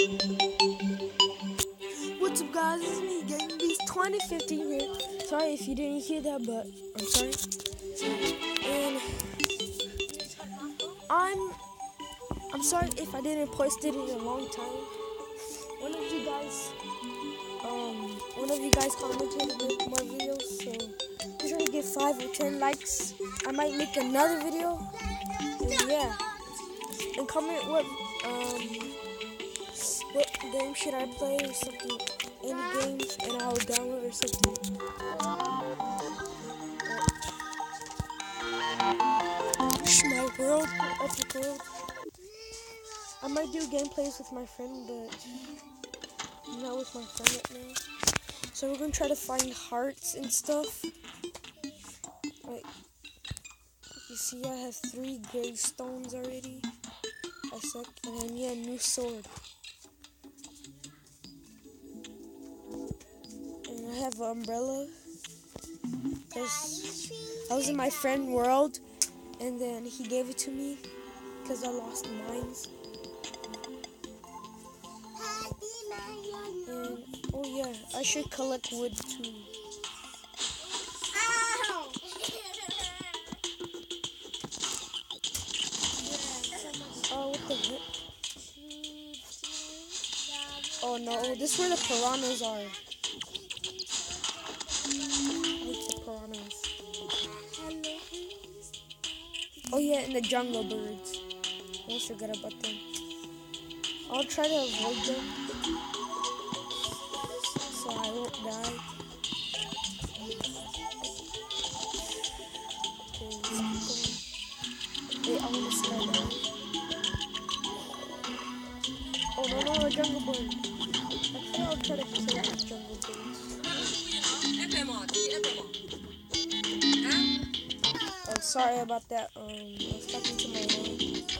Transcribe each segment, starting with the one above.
What's up, guys? It's me, Gaming Beast 2015 here. Sorry if you didn't hear that, but I'm sorry. And I'm sorry if I didn't post it in a long time. One of you guys commented to make more videos, so I'm trying to get 5 or 10 likes. I might make another video. And yeah, and comment what game should I play or something. Any games, and I'll download or something. My world, epic world. I might do gameplays with my friend, but I'm not with my friend right now. So we're gonna try to find hearts and stuff. Like, you see, I have 3 gravestones already. I suck, and I need a new sword. And I have an umbrella. Because I was in my friend's world, and then he gave it to me because I lost mines. And oh yeah, I should collect wood too. Oh, what the heck? Oh no, this is where the piranhas are. I like the piranhas. Oh yeah, and the jungle birds. Don't forget about them. I'll try to avoid them so I won't die. Okay, let's keep going. Wait, I want to skydive. Oh no, a jungle bird. Actually, I'll try to kill these jungle birds. Oh, sorry about that. I was talking to my mom.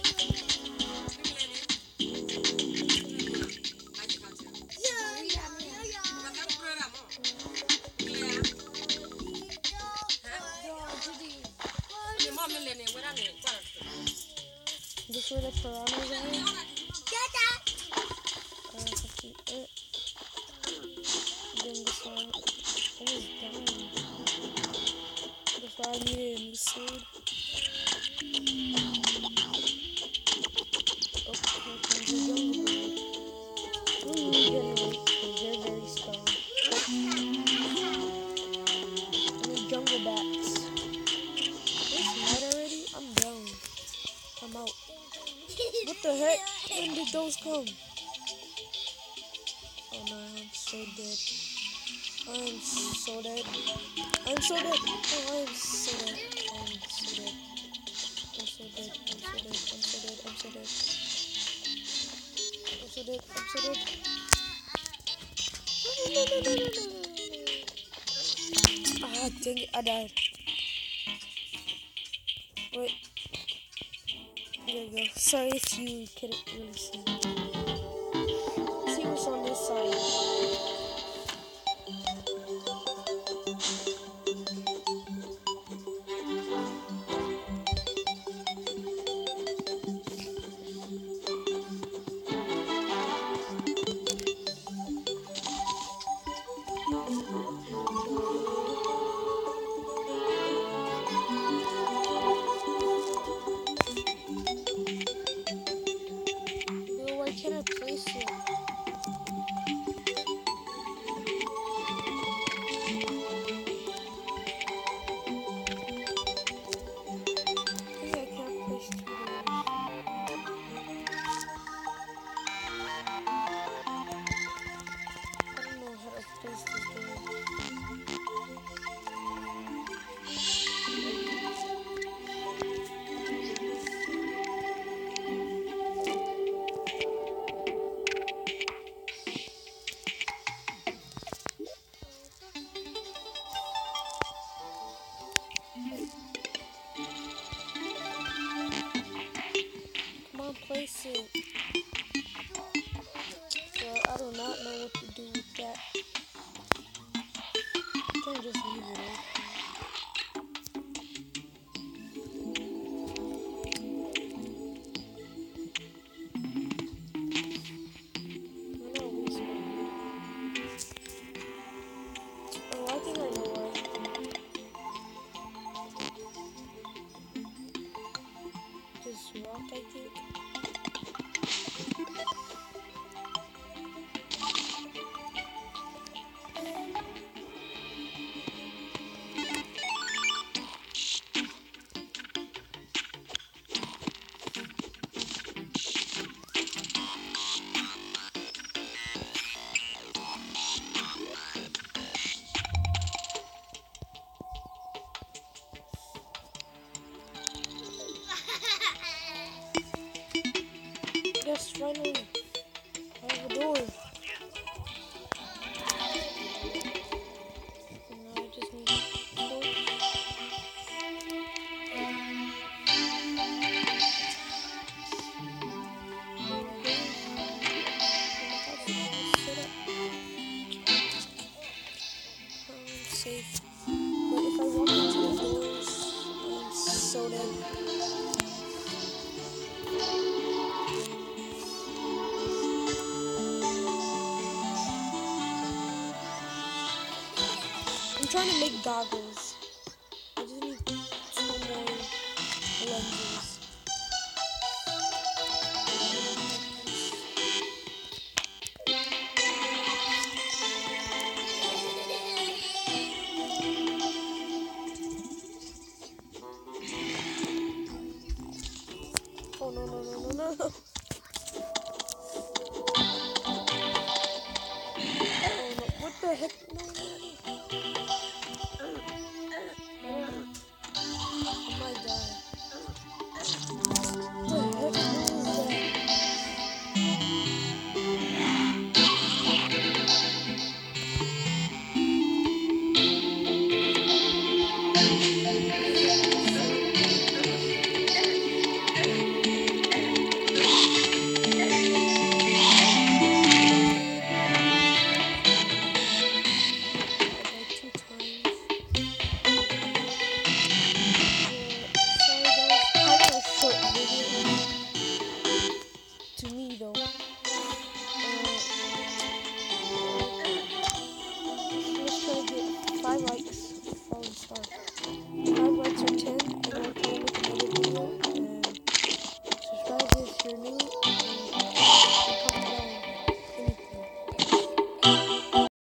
This is where the piranhas are. Then this one. It is down. That's why I needed a new sword. Okay, here comes the jungle bird. We need generate because they're very strong. I need jungle bats. It's night already? I'm down. I'm out. What the heck? When did those come? Oh no, I'm so dead. I'm so dead. I'm so dead. Oh, I'm so dead. I'm so dead. I'm so dead. I'm so dead. I'm so dead. I'm so dead. I'm so dead. I'm so dead. Ah, dang it. I died. Wait. There you go. Sorry if you couldn't really see. Let's see what's on this side. Why can't I place it? I can't place 2 doors. I don't know how to place this door. trying to make goggles.